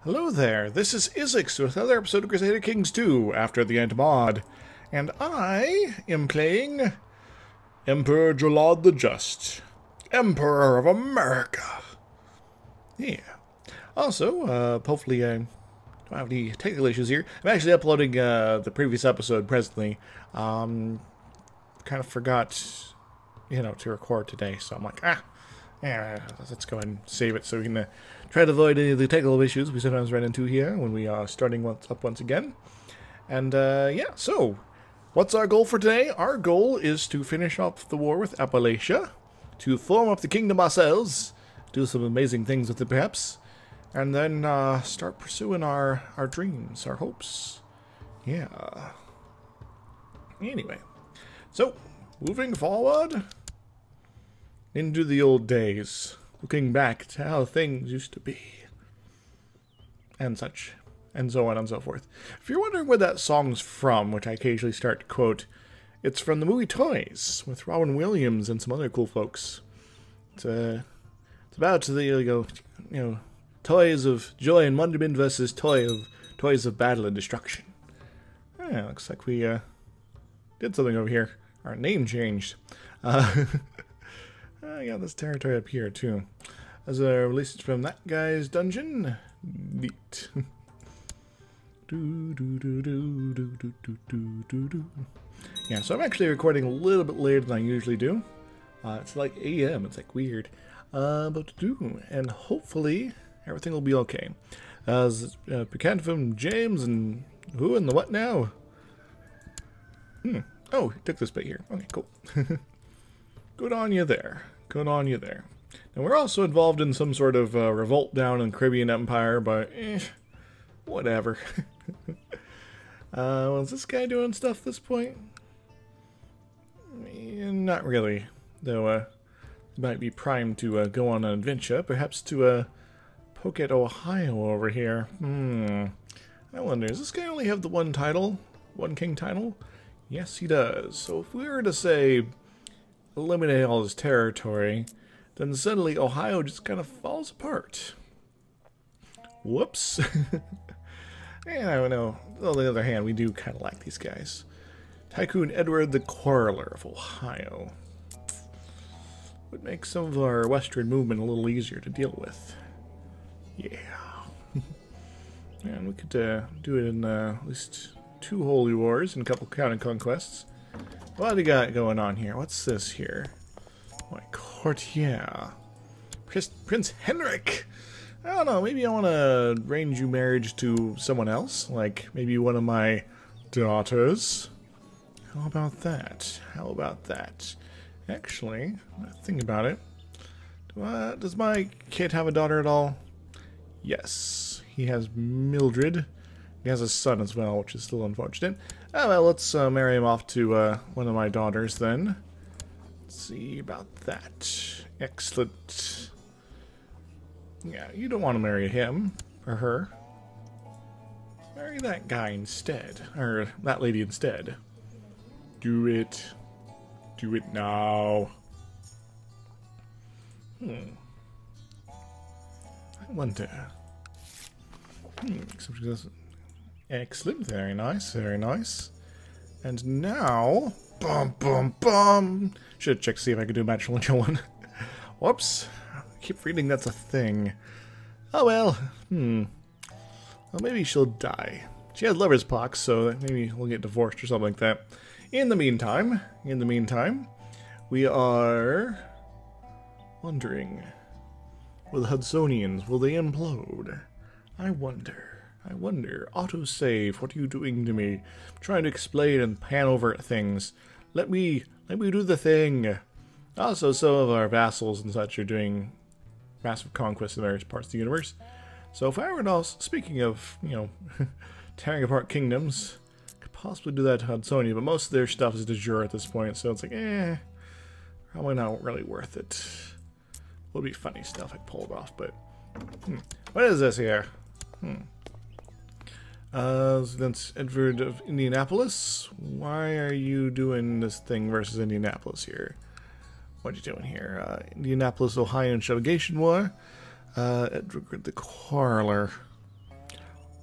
Hello there, this is Isix with another episode of Crusader Kings 2 after the end mod, and I am playing Emperor Jalad the Just, Emperor of America. Yeah. Also, hopefully I don't have any technical issues here. I'm actually uploading the previous episode presently. Kind of forgot, to record today, so I'm like, yeah, let's go ahead and save it so we can try to avoid any of the technical issues we sometimes run into here when we are starting once again. And yeah, so what's our goal for today? Our goal is to finish off the war with Appalachia, to form up the kingdom ourselves, do some amazing things with it perhaps, and then start pursuing our dreams, our hopes. Yeah. Anyway, so moving forward into the old days, looking back to how things used to be, and such, and so on and so forth. If you're wondering where that song's from, which I occasionally start to quote, it's from the movie Toys, with Robin Williams and some other cool folks. It's about the, toys of joy and wonderment versus toys of battle and destruction. Yeah, looks like we did something over here. Our name changed. I got this territory up here too. As released from that guy's dungeon. Neat. Yeah, so I'm actually recording a little bit later than I usually do. It's like AM. It's like weird. And hopefully everything will be okay. Picantum, James, and who and the what now? Oh, he took this bit here. Okay, cool. Good on you there. Good on you there. And we're also involved in some sort of revolt down in the Caribbean Empire, but whatever. Was this guy doing stuff at this point? Not really. Though might be primed to go on an adventure, perhaps to poke at Ohio over here. I wonder, does this guy only have the one title? One king title? Yes, he does. So if we were to say eliminate all his territory, then suddenly Ohio just kind of falls apart. Whoops. And I don't know. On the other hand, we do kind of like these guys. Tycoon Edward the Quarreler of Ohio would make some of our western movement a little easier to deal with. Yeah. And we could do it in at least 2 holy wars and a couple counter conquests. What do you got going on here? What's this here? My courtier. Prince Henrik! I don't know, maybe I want to arrange you marriage to someone else? Like, maybe one of my daughters? How about that? How about that? Actually, think about it. Does my kid have a daughter at all? Yes. He has Mildred. He has a son as well, which is still unfortunate. Oh, well, let's marry him off to one of my daughters then. Let's see about that. Excellent. Yeah, you don't want to marry him or her. Marry that guy instead. Or that lady instead. Do it. Do it now. I wonder. Except she doesn't. Excellent, very nice, very nice. And now, should check to see if I could do a matrimonial one. Whoops, I keep reading that's a thing. Oh well, well maybe she'll die. She has lover's pox, so maybe we'll get divorced or something like that. In the meantime, we are wondering, will the Hudsonians, will they implode? I wonder, autosave, what are you doing to me? I'm trying to explain and pan over things. Let me do the thing. Also, some of our vassals and such are doing massive conquests in various parts of the universe. So if I were to, speaking of, tearing apart kingdoms, could possibly do that to Hudsonia, but most of their stuff is de jure at this point, so it's like, probably not really worth it. Would be funny stuff I pulled off, but what is this here? That's Edward of Indianapolis. Why are you doing this thing versus Indianapolis here? What are you doing here? Indianapolis, Ohio Navigation War. Edward the Quarreler.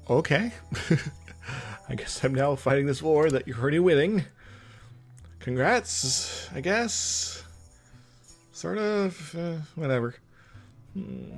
Okay. I guess I'm now fighting this war that you're already winning. Congrats, I guess. Sort of, whatever. Can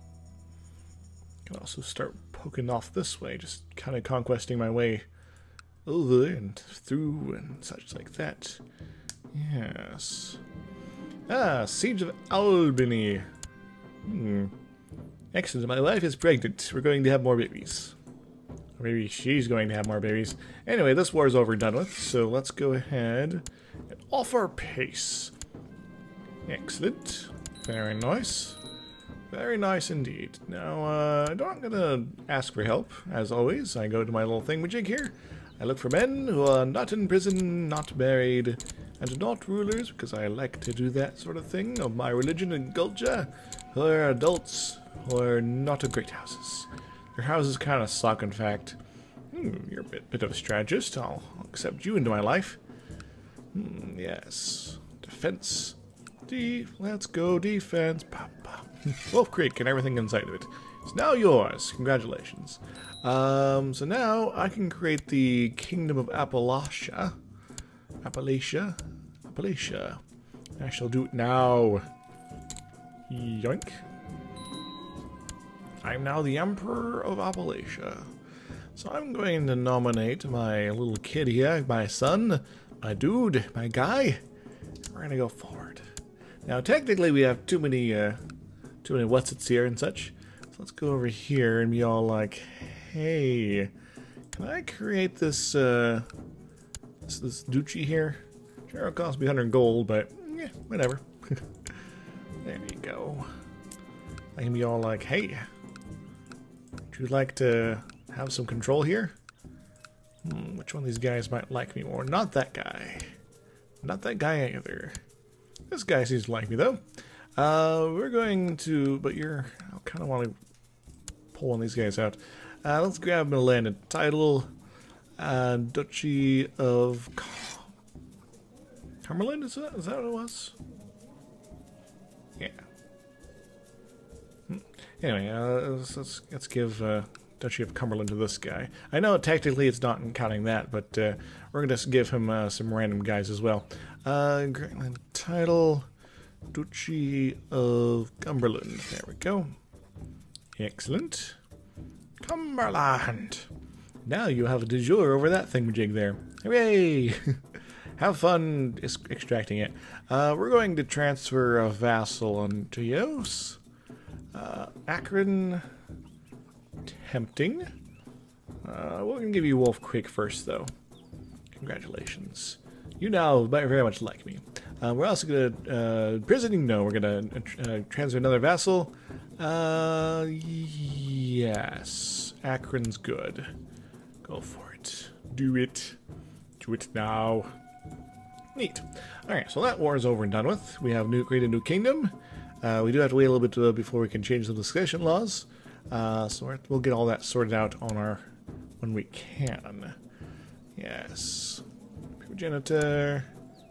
also start poking off this way, just kind of conquesting my way over and through and such like that. Yes. Ah, Siege of Albany. Excellent, my wife is pregnant. We're going to have more babies. Or maybe she's going to have more babies. Anyway, this war is over and done with, so let's go ahead and off our pace. Excellent. Very nice. Very nice indeed. Now, I'm not going to ask for help, as always. I go to my little thingamajig here. I look for men who are not in prison, not married, and not rulers, because I like to do that sort of thing of my religion and culture, who are adults, who are not of great houses. Your houses kind of suck, in fact. You're a bit of a strategist. I'll accept you into my life. Yes. Defense. Let's go defense. Pop, pop. Wolf Creek and everything inside of it. It's now yours. Congratulations. So now I can create the Kingdom of Appalachia. Appalachia. I shall do it now. Yoink. I'm now the Emperor of Appalachia. So I'm going to nominate my little kid here, my son, my dude, my guy. We're going to go forward. Now, technically, we have too many what's-its here and such. So let's go over here and be all like, hey, can I create this, this duchy here? Sure, it'll cost me 100 gold, but, yeah, whatever. There you go. I can be all like, hey, would you like to have some control here? Which one of these guys might like me more? Not that guy. Not that guy either. This guy seems to like me, though. We're going to... But I kind of want to pull one of these guys out. Let's grab him a landed title. Duchy of... Cumberland, is that what it was? Yeah. Anyway, let's give Duchy of Cumberland to this guy. I know technically it's not counting that, but we're going to give him some random guys as well. Grantland title, Duchy of Cumberland. There we go. Excellent. Cumberland. Now you have a de jure over that thingamajig there. Hooray! Have fun extracting it. We're going to transfer a vassal onto Yos. Akron. Tempting. We're going to give you Wolf Creek first, though. Congratulations. You now very much like me. We're also going to... prisoning? No, we're going to transfer another vassal. Yes. Akron's good. Go for it. Do it. Do it now. Neat. Alright, so that war is over and done with. We have created a new kingdom. We do have to wait a little bit before we can change the discussion laws. So we'll get all that sorted out on when we can. Yes. Primogenitor,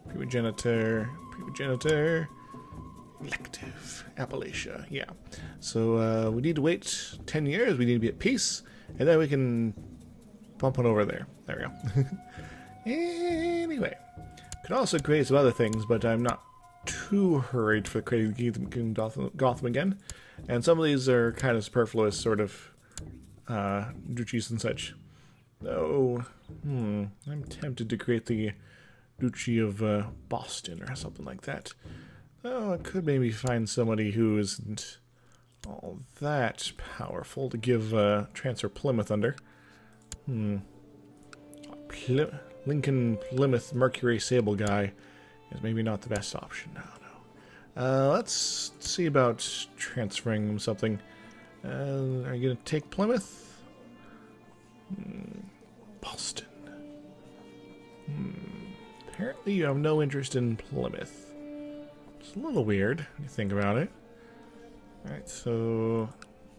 elective, Appalachia, yeah. So we need to wait 10 years, we need to be at peace, and then we can bump on over there. There we go. Anyway, could also create some other things, but I'm not too hurried for creating Kingdom Gotham again. And some of these are kind of superfluous, sort of, duchies and such. Though, I'm tempted to create the Duchy of Boston or something like that. Oh, I could maybe find somebody who isn't all that powerful to give transfer Plymouth under. Lincoln Plymouth Mercury Sable guy is maybe not the best option. No. Let's see about transferring something. Are you going to take Plymouth? Boston. Apparently you have no interest in Plymouth. It's a little weird when you think about it. Alright, so...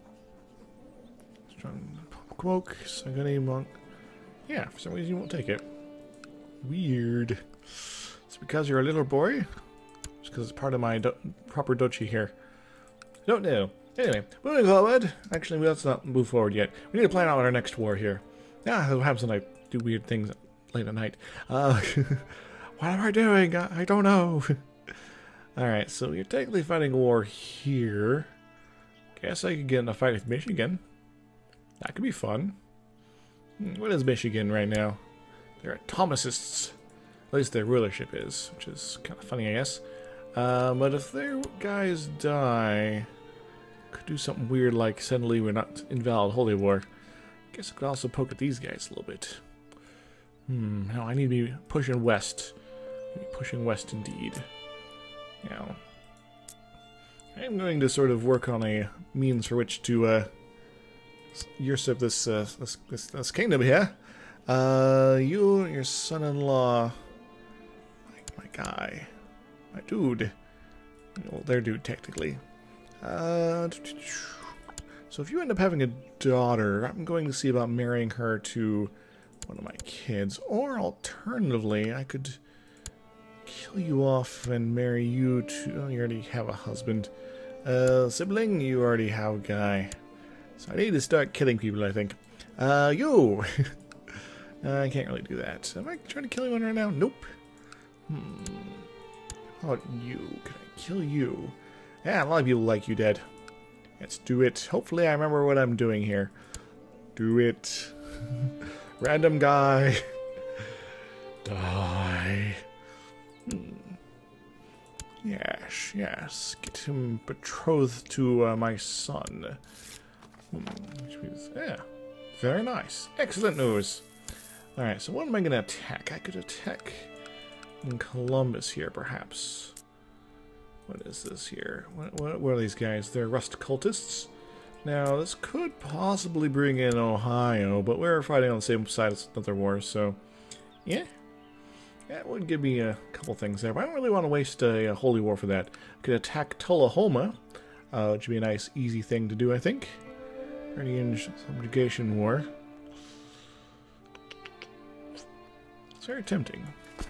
Strong Quoke, Sagani Monk. Yeah, for some reason you won't take it. Weird. It's because you're a little boy? Just because it's part of my proper duchy here. I don't know. Anyway, moving forward. Actually, let's not move forward yet. We need to plan out our next war here. Yeah, what happens when I do weird things late at night? What am I doing? I don't know. Alright, so you're technically fighting a war here. Guess I could get in a fight with Michigan. That could be fun. What is Michigan right now? They're Thomasists. At least their rulership is, which is kind of funny, I guess. But if their guys die, could do something weird like suddenly we're not invalid holy war. Guess I could also poke at these guys a little bit. No, I need to be pushing west. Pushing west indeed. Now, I'm going to sort of work on a means for which to usurp this kingdom here. You and your son-in-law, my guy, my dude, well, their dude technically. So if you end up having a daughter, I'm going to see about marrying her to one of my kids, or alternatively, I could kill you off and marry you to... Oh, you already have a husband. Sibling, you already have a guy. So I need to start killing people, I think. You! I can't really do that. Am I trying to kill anyone right now? Nope. How about you? Can I kill you? Yeah, a lot of people like you dead. Let's do it. Hopefully I remember what I'm doing here. Do it. Random guy. Die. Yes, yes. Get him betrothed to my son. Which means, yeah. Very nice. Excellent news. Alright, so what am I going to attack? I could attack in Columbus here, perhaps. What is this here? What are these guys? They're rust cultists. Now, this could possibly bring in Ohio, but we're fighting on the same side as another war, so... Yeah. That would give me a couple things there, but I don't really want to waste a holy war for that. I could attack Tullahoma, which would be a nice, easy thing to do, I think. Guardian subjugation war. It's very tempting.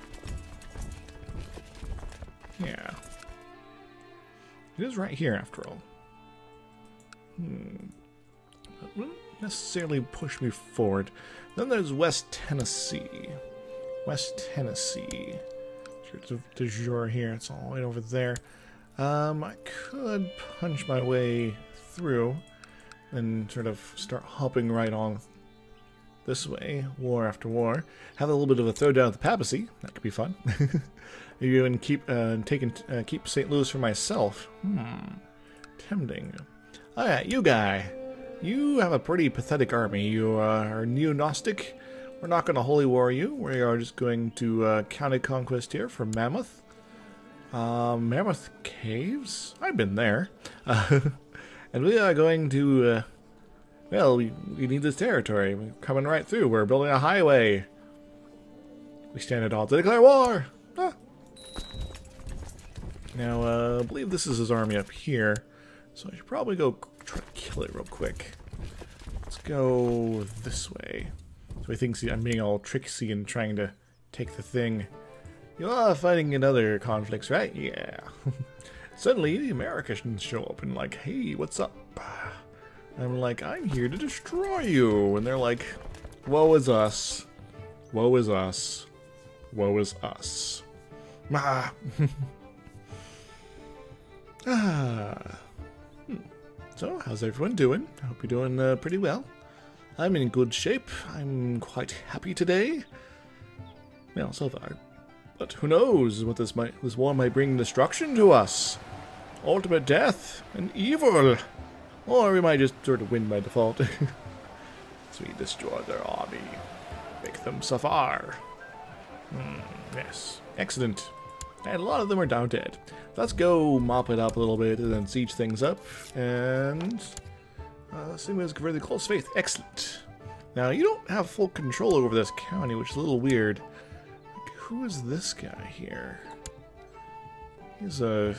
Yeah. It is right here, after all. It wouldn't necessarily push me forward. Then there's West Tennessee. West Tennessee. Du jour here. It's all the way over there. I could punch my way through and sort of start hopping right on this way, war after war. Have a little bit of a throwdown at the papacy. That could be fun. Even keep keep St. Louis for myself. Tempting. Alright, you guy. You have a pretty pathetic army. You are neo-Gnostic. We're not going to holy war you. We are just going to county conquest here for Mammoth. Mammoth Caves? I've been there. And we are going to... well, we need this territory. We're coming right through. We're building a highway. We stand at all to declare war! Ah. Now, I believe this is his army up here. So I should probably go try to kill it real quick. Let's go this way. So he thinks I'm being all tricksy and trying to take the thing. You are fighting in other conflicts, right? Yeah. Suddenly, the Americans show up and like, hey, what's up? I'm like, I'm here to destroy you. And they're like, woe is us. Woe is us. Woe is us. Ah. So, how's everyone doing? I hope you're doing pretty well. I'm in good shape. I'm quite happy today. Well, so far. But who knows what this war might bring destruction to us. Ultimate death and evil. Or we might just sort of win by default. So we destroy their army. Make them suffer. Yes. Excellent. And a lot of them are down dead. Let's go mop it up a little bit and then siege things up. And... see who's really close faith. Excellent. Now, you don't have full control over this county, which is a little weird. Like, who is this guy here? He's in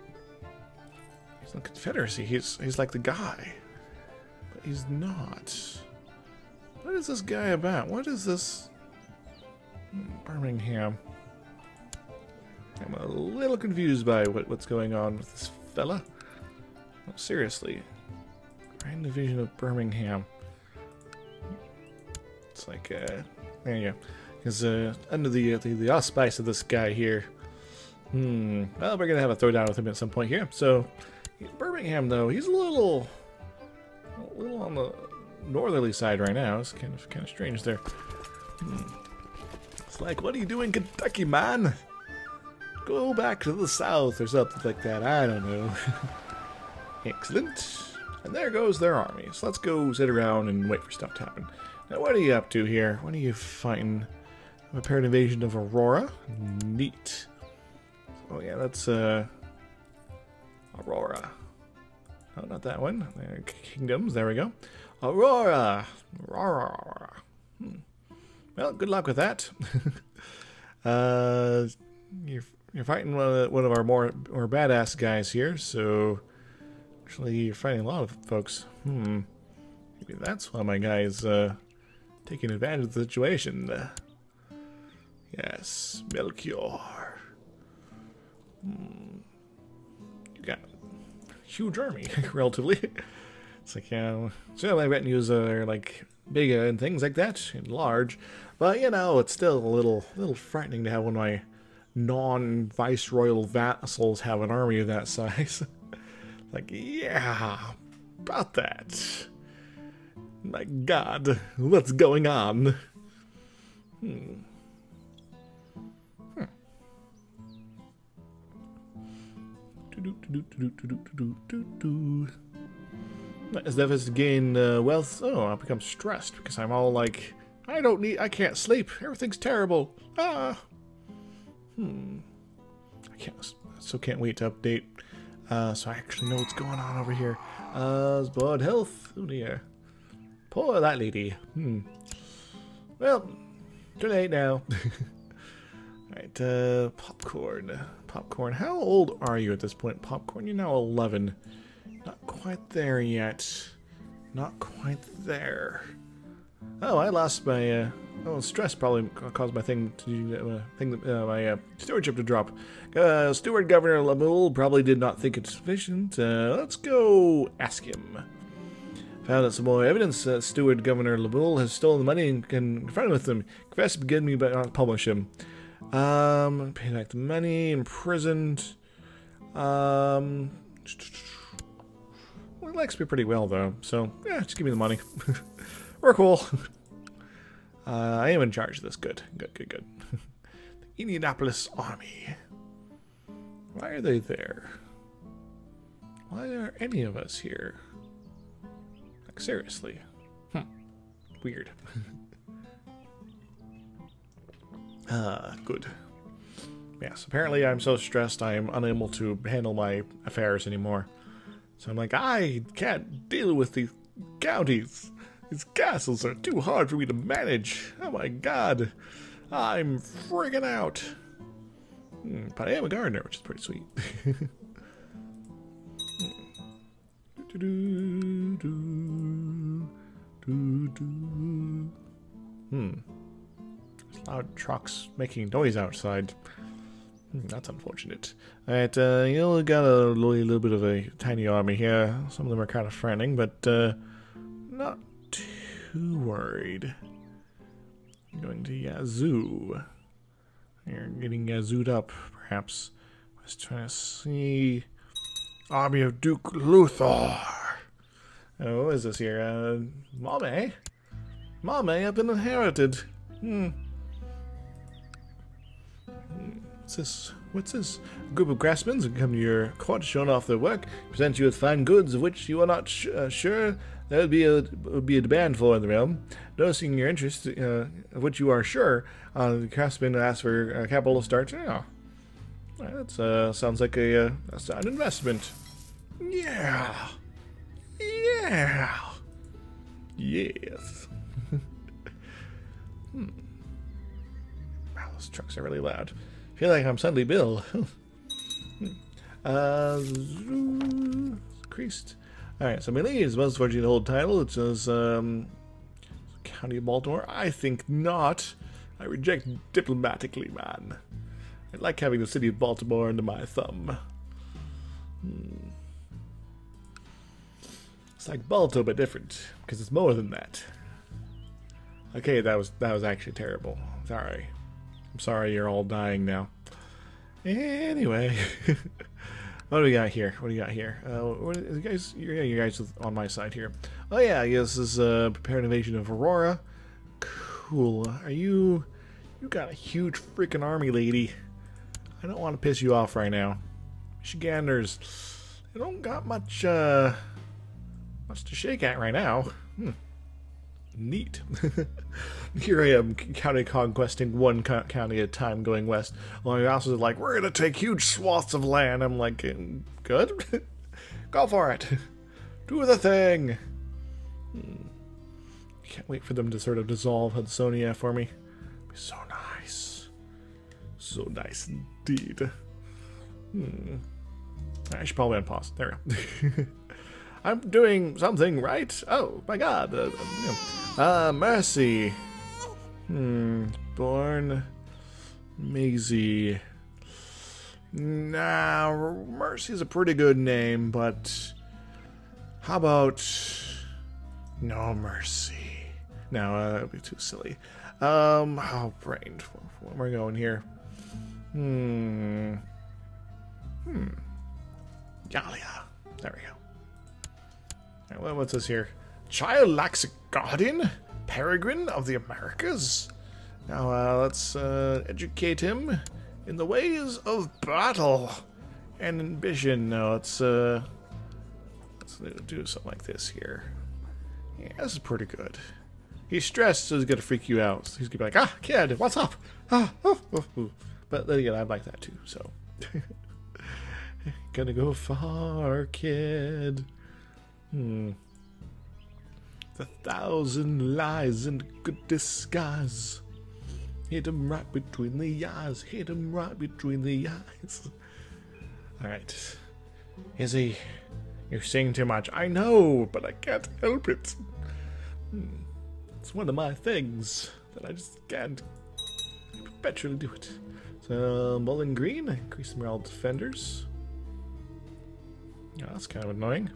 the Confederacy. He's like the guy. But he's not. What is this guy about? What is this? Birmingham. I'm a little confused by what's going on with this fella. Oh, seriously. Grand Division of Birmingham. It's like, there you go. Because under the auspice of this guy here. Well, we're going to have a throwdown with him at some point here. So, Birmingham, though, he's a little on the northerly side right now. It's kind of strange there. It's like, what are you doing, Kentucky, man? Go back to the south or something like that. I don't know. Excellent. And there goes their army. So let's go sit around and wait for stuff to happen. Now, what are you up to here? What are you fighting? A apparent invasion of Aurora. Neat. Oh yeah, that's Aurora. Oh, not that one. Kingdoms. There we go. Aurora. Aurora. Well, good luck with that. You're fighting one of our more badass guys here, so actually you're fighting a lot of folks. Maybe that's why my guy's taking advantage of the situation. Yes, Melchior. You got a huge army, relatively. It's like, so my retinues are like bigger and things like that, and large, but you know, it's still a little frightening to have one of my non-viceroyal vassals have an army of that size. Like, yeah, about that. My God, what's going on? As deficits gain wealth, I become stressed because I'm all like, I can't sleep. Everything's terrible. I can't wait to update. So I actually know what's going on over here. Bad health. Oh dear. Poor that lady. Well, too late now. Alright, Popcorn. Popcorn. How old are you at this point, Popcorn? You're now 11. Not quite there yet. Not quite there. Oh, I lost my, stress probably caused my thing to, my stewardship to drop. Steward Governor Lamul probably did not think it's sufficient. Let's go ask him. Found out some more evidence that Steward Governor Lamul has stolen the money and confronted with them. Confess to begin me but not publish him. Pay back the money, imprisoned. Well, he likes me pretty well though, so yeah, just give me the money. We're cool. I am in charge of this. Good. The Indianapolis Army. Why are they there? Why are any of us here? Like, seriously. Weird. Good. Yes, apparently I'm so stressed I am unable to handle my affairs anymore. So I'm like, I can't deal with these counties. These castles are too hard for me to manage. Oh my God. I'm freaking out. But I am a gardener, which is pretty sweet. There's loud trucks making noise outside. That's unfortunate. Alright, you got a little bit of a tiny army here. Some of them are kind of frowning, but not too worried. I'm going to Yazoo. You're getting Yazooed up, perhaps. I was trying to see. Army of Duke Luthor. Oh, what is this here? Mame? Mame, I've been inherited. What's this? A group of craftsmen who come to your court, showing off their work, present you with fine goods of which you are not sure there would be a demand for in the realm. Noticing your interest, of which you are sure, the craftsman asks for capital to start. Oh, that sounds like a sound investment. Yeah. Yes. Wow, those trucks are really loud. I feel like I'm suddenly Bill. Increased. Alright, so Millie is most fortunate to hold title. It says County of Baltimore. I think not. I reject diplomatically, man. I like having the city of Baltimore under my thumb. It's like Balto, but different, because it's more than that. Okay, that was actually terrible. Sorry. I'm sorry you're all dying now. Anyway. What do we got here? What do you got here? You guys, you guys on my side here. Oh yeah, I guess this is prepare an invasion of Aurora. Cool. Are you... You got a huge freaking army, lady. I don't want to piss you off right now. Michiganders, they don't got much to shake at right now. Neat. Here I am, county conquesting one county at a time, going west. While the also like, we're gonna take huge swaths of land. I'm like, good. Go for it. Do the thing. Can't wait for them to sort of dissolve Hudsonia for me. It'd be so nice. So nice indeed. I should probably unpause. There we go. I'm doing something right. Oh my god. Mercy. Born Maisie. Nah, Mercy's a pretty good name, but how about no Mercy? No, that would be too silly. Oh, brain. Where am I going here? Galia. There we go. Right, what's this here? Child lacks a guardian? Peregrine of the Americas? Now, let's educate him in the ways of battle and ambition. Now, let's do something like this here. Yeah, this is pretty good. He's stressed, so he's gonna freak you out. He's gonna be like, ah, kid, what's up? Ah, oh, oh, oh. But then again, I like that too, so. Gonna go far, kid. The 1,000 lies and good disguise. Hit him right between the eyes. Hit him right between the eyes. Alright. Izzy, you're saying too much. I know, but I can't help it. It's one of my things that I just can't perpetually do it. So, Mullen Green, increase the morale defenders. Yeah, that's kind of annoying.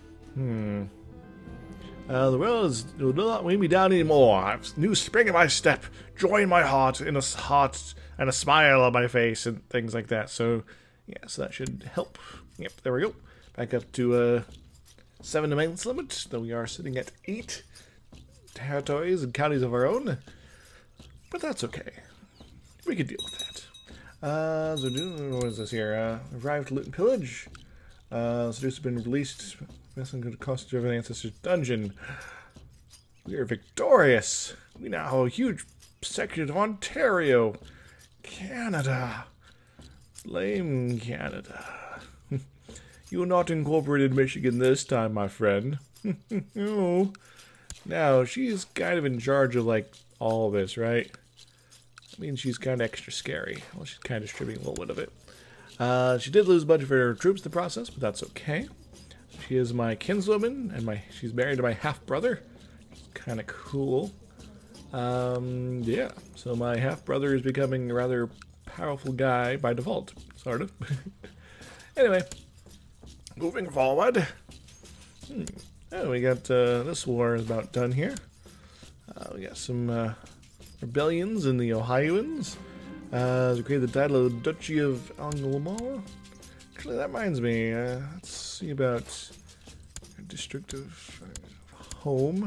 The world will not weigh me down anymore. I've new spring in my step, joy in my heart, and a smile on my face, and things like that. So, yeah, so that should help. Yep, there we go. Back up to 7 domains limit. Though we are sitting at 8 territories and counties of our own, but that's okay. We can deal with that. So what is this here? Arrived to loot and pillage. Seduce has been released. Messing with the cost of an ancestor's dungeon. We are victorious. We now have a huge section of Ontario, Canada. Blame Canada. You not incorporated Michigan this time, my friend. No. Now she's kind of in charge of like all this, right? I mean, she's kind of extra scary. Well, she's kind of distributing a little bit of it. She did lose a bunch of her troops in the process, but that's okay. She is my kinswoman, and she's married to my half-brother. Kind of cool. Yeah, so my half-brother is becoming a rather powerful guy by default, sort of. Anyway, moving forward. Oh, we got, this war is about done here. We got some, rebellions in the Ohioans. To create the title of the Duchy of Angoulême. Actually, that reminds me. Let's see about District of Home.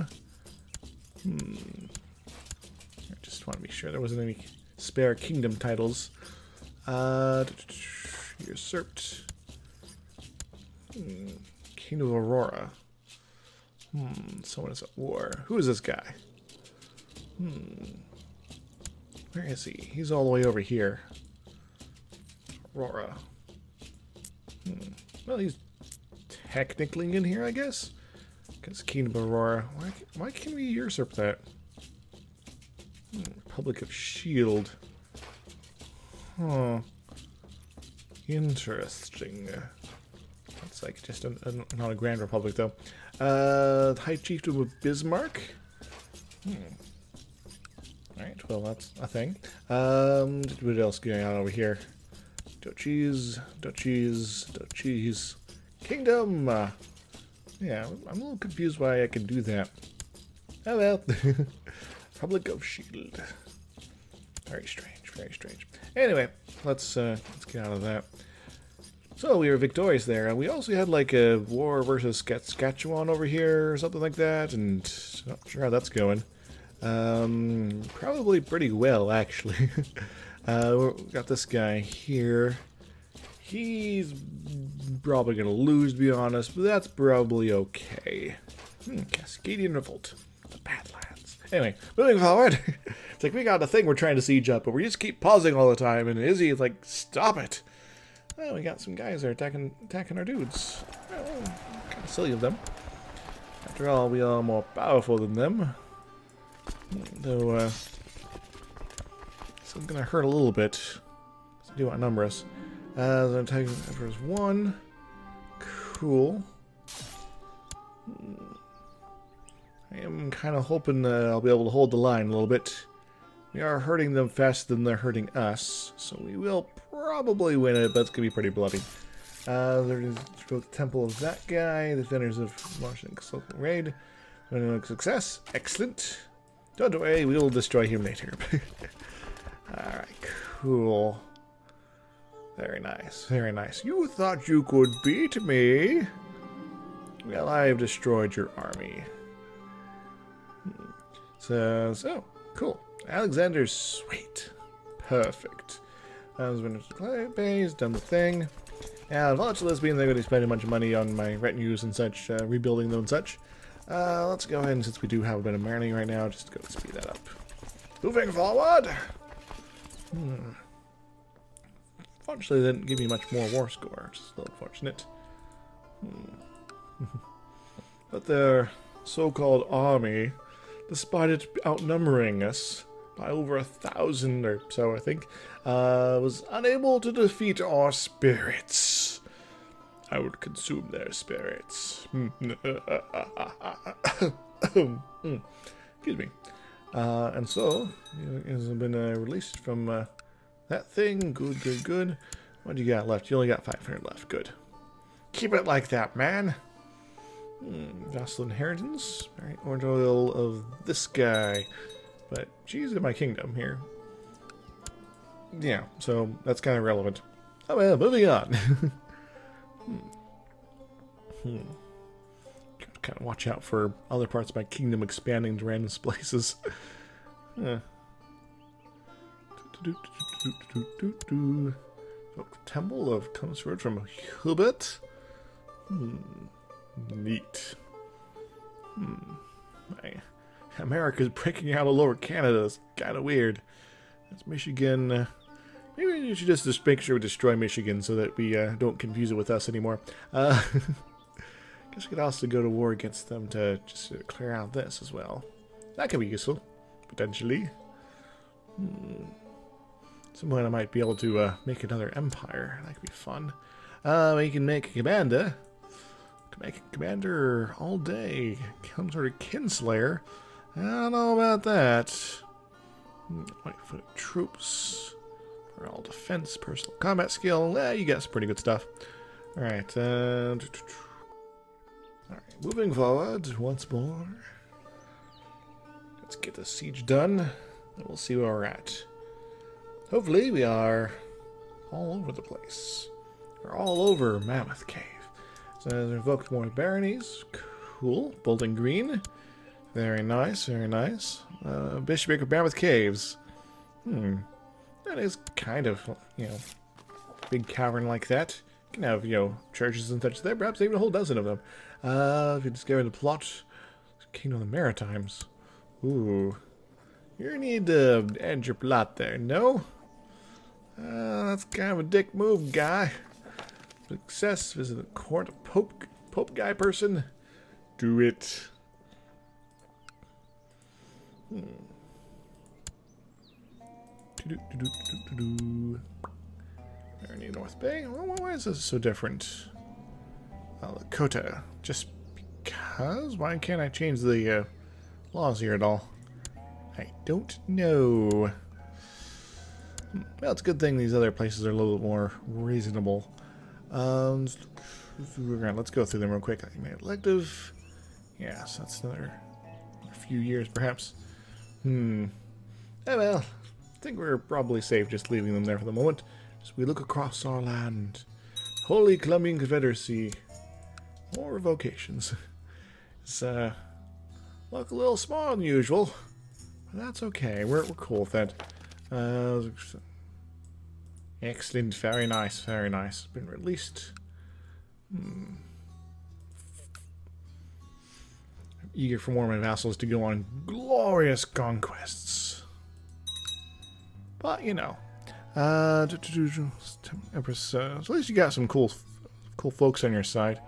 I just want to be sure there wasn't any spare kingdom titles. Usurped. Kingdom of Aurora. Someone is at war. Who is this guy? Where is he? He's all the way over here. Aurora. Well, he's technically in here, I guess. Because Kingdom of Aurora. Why can we usurp that? Republic of Shield. Huh. Interesting. That's like just not a Grand Republic, though. High Chieftain of Bismarck. Alright, well, that's a thing. What else going on over here? Duchies. Kingdom! Yeah, I'm a little confused why I can do that. Oh well. Public of Shield. Very strange, very strange. Anyway, let's get out of that. So we were victorious there, and we also had like a war versus Saskatchewan over here or something like that, and not sure how that's going. Probably pretty well, actually. We got this guy here. He's probably gonna lose, to be honest, but that's probably okay. Cascadian Revolt. The Badlands. Anyway, moving forward. It's like we got a thing we're trying to siege up, but we just keep pausing all the time, and Izzy is like, stop it. Oh, we got some guys there attacking our dudes. Well, kind of silly of them. After all, we are more powerful than them. Though, it's gonna hurt a little bit. So do outnumber us. The attack is 1. Cool. I am kind of hoping I'll be able to hold the line a little bit. We are hurting them faster than they're hurting us, so we will probably win it, but it's going to be pretty bloody. There is the Temple of that guy, the Defenders of Martian Consultant Raid. Success. Excellent. Don't worry, we will destroy him later. Alright, cool. Very nice, very nice. You thought you could beat me? Well, I have destroyed your army. So, cool. Alexander's sweet. Perfect. Bay's done the thing. And Volatile has been there going to spend a bunch of money on my retinues and such, rebuilding them and such. Let's go ahead, and since we do have a bit of money right now, just go speed that up. Moving forward! Fortunately, they didn't give me much more war score, which is a little unfortunate. But their so-called army, despite it outnumbering us by over 1,000 or so, I think, was unable to defeat our spirits. I would consume their spirits. Excuse me. And so, it has been released from that thing. Good, good, good. What do you got left? You only got 500 left. Good. Keep it like that, man. Vassal inheritance. Alright, orange oil of this guy. But she's in my kingdom here. Yeah, so that's kind of relevant. Oh well, moving on. Kind of watch out for other parts of my kingdom expanding to random places. Temple of Crusader from Hubert. Neat. America's breaking out all over Canada. It's kind of weird. That's Michigan. Maybe you should just make sure we destroy Michigan so that we don't confuse it with us anymore. Guess we could also go to war against them to just clear out this as well. That could be useful, potentially. At some point I might be able to make another empire. That could be fun. We can make a commander. Make a commander all day. Some sort of kinslayer. I don't know about that. White-footed troops. For all defense, personal combat skill. You got some pretty good stuff. Alright, alright, moving forward once more. Let's get the siege done, and we'll see where we're at. Hopefully we are all over the place. We're all over Mammoth Cave. So invoked more baronies. Cool. Bolton Green. Very nice, very nice. Bishop of Mammoth Caves. That is kind of, big cavern like that. You can have, churches and such there, perhaps even a whole dozen of them. If you discover the plot, Kingdom of the Maritimes. Ooh. You need to end your plot there, no? That's kind of a dick move, guy. Success, visit the court of Pope guy person. Do it. Barony North Bay. Why is this so different? Lakota. Just because? Why can't I change the laws here at all? I don't know. Well, it's a good thing these other places are a little bit more reasonable. let's go through them real quick. Elective. Yes, that's another few years, perhaps. Oh well. I think we're probably safe just leaving them there for the moment. As we look across our land. Holy Columbian Confederacy. More revocations. It's look a little smaller than usual. But that's okay. We're cool with that. Excellent. Very nice. Very nice. Been released. I'm eager for more of my vassals to go on glorious conquests. But, you know. Empress, so at least you got some cool folks on your side.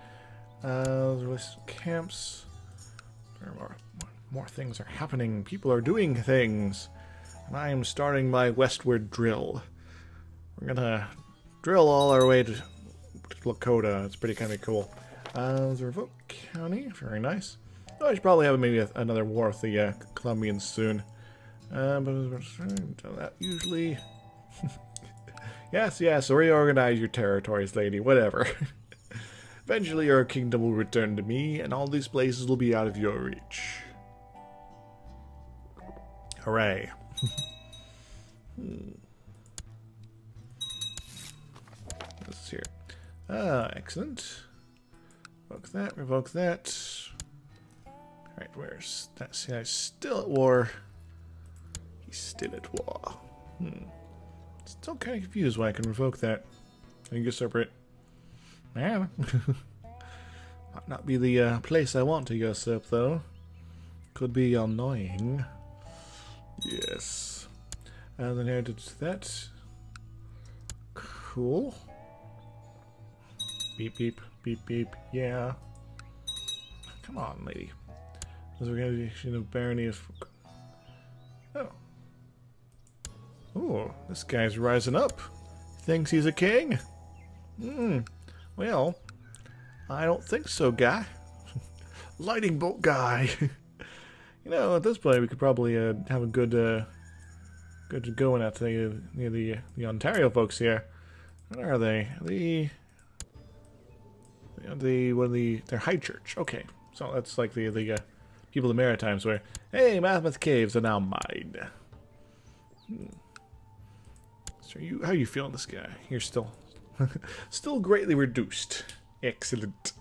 Camps. More things are happening. People are doing things. And I am starting my westward drill. We're gonna drill all our way to Lakota. It's pretty kind of cool. Revoke County. Very nice. Oh, I should probably have maybe another war with the Colombians soon. But that usually... yes, reorganize your territories, lady. Whatever. Eventually your kingdom will return to me, and all these places will be out of your reach. Hooray. Let's hear it. Excellent. Revoke that. Alright, where's that? See, I'm still at war. He's still at war. Still kind of confused why I can revoke that. I can usurp it. Man. Might not be the place I want to usurp, though. Could be annoying. Yes. And then I did that. Cool. Beep, beep, beep, beep. Yeah. Come on, lady. This organization of barony of... Oh. Ooh, this guy's rising up. Thinks he's a king? Well, I don't think so, guy. Lightning bolt guy. You know, at this point, we could probably have a good going at near the Ontario folks here. What are they? They're High Church. Okay, so that's like the people of the Maritimes where, hey, Mammoth Caves are now mine. So how are you feeling, this guy? You're still greatly reduced. Excellent.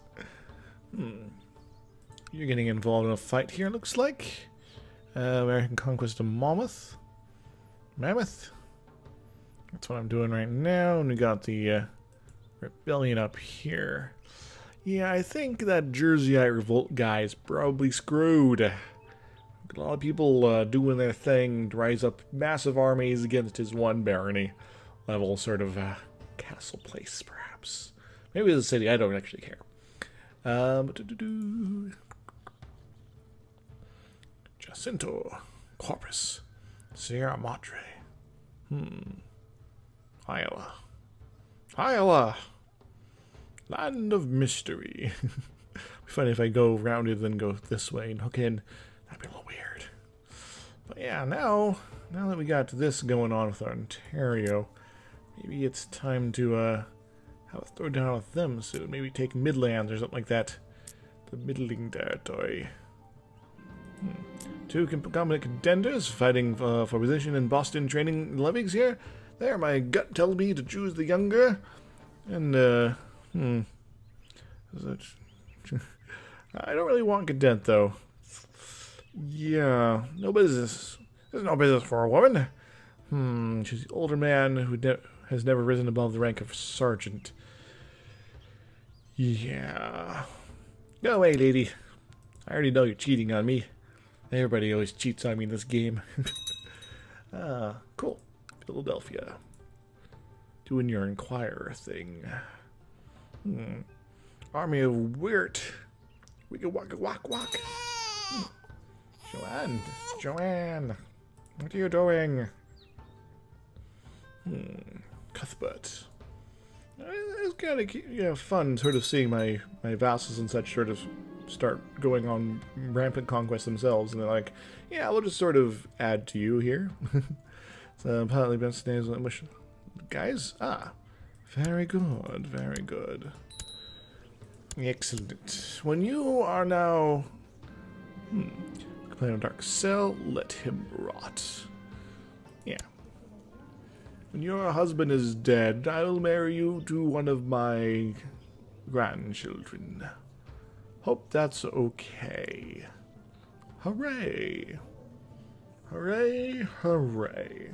You're getting involved in a fight here, looks like. American conquest of Mammoth. That's what I'm doing right now. And we got the rebellion up here. Yeah, I think that Jerseyite revolt guy is probably screwed. A lot of people doing their thing to rise up massive armies against his one barony level sort of castle place, perhaps. Maybe it's a city, I don't actually care. Jacinto, Corpus, Sierra Madre. Iowa. Land of mystery. It'd be funny if I go rounded then go this way and hook in. That'd be a little weird. But yeah, now that we got this going on with Ontario, maybe it's time to have a throwdown with them soon. Maybe take Midlands or something like that. The middling territory. Two competent contenders fighting for position in Boston training levies here. There, my gut tells me to choose the younger. And, I don't really want Cadet, though. Yeah, no business. There's no business for a woman. She's the older man who has never risen above the rank of sergeant. Yeah. Go away, lady. I already know you're cheating on me. Everybody always cheats on me in this game. Cool. Philadelphia. Doing your Inquirer thing. Army of Wirt. Wicka waka wak wak. Joanne. What are you doing? Cuthbert. It's kind of fun sort of seeing my vassals and such sort of start going on rampant conquest themselves, and they're like, yeah, we'll just sort of add to you here. So apparently best names guys? Very good, very good. Excellent. When you are now... Complain of Dark Cell, let him rot. Yeah. When your husband is dead, I will marry you to one of my grandchildren. Hope that's okay. Hooray. Hooray, hooray.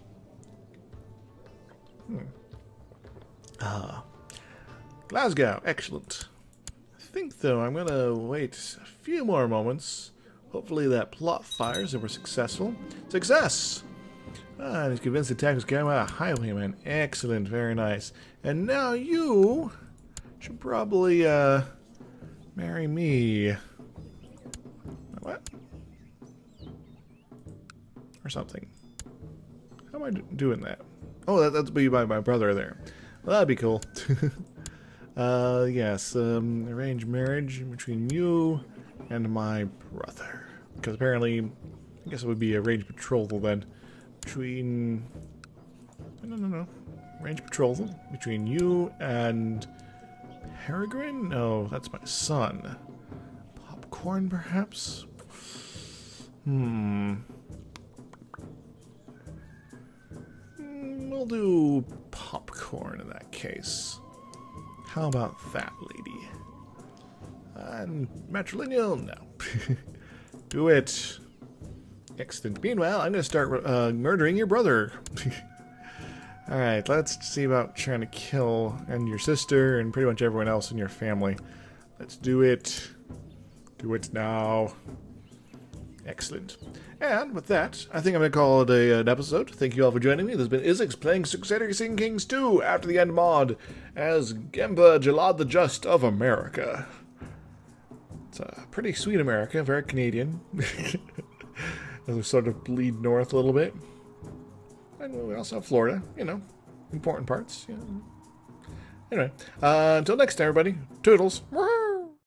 Glasgow, excellent. I think, though, I'm going to wait a few more moments. Hopefully that plot fires and we're successful. Success! And he's convinced the attack was going out of highwayman. Excellent, very nice. And now you should probably, marry me. What? Or something. How am I doing that? Oh, that's be by my brother there. Well, that'd be cool. Yes, arranged marriage between you and my brother. Because apparently, I guess it would be arranged betrothal then. Between... No. Arranged betrothal between you and... Peregrine? No, that's my son. Popcorn, perhaps? We'll do popcorn in that case. How about that, lady? And matrilineal? No. Do it. Excellent. Meanwhile, I'm going to start murdering your brother. Alright, let's see about trying to kill and your sister and pretty much everyone else in your family. Let's do it. Do it now. Excellent. And with that, I think I'm going to call it an episode. Thank you all for joining me. This has been Isaac playing Crusader Kings 2 After the End mod as Gemba Jalad the Just of America. It's a pretty sweet America, very Canadian. As we sort of bleed north a little bit. And we also have Florida, you know, important parts. You know. Anyway, until next time, everybody, toodles.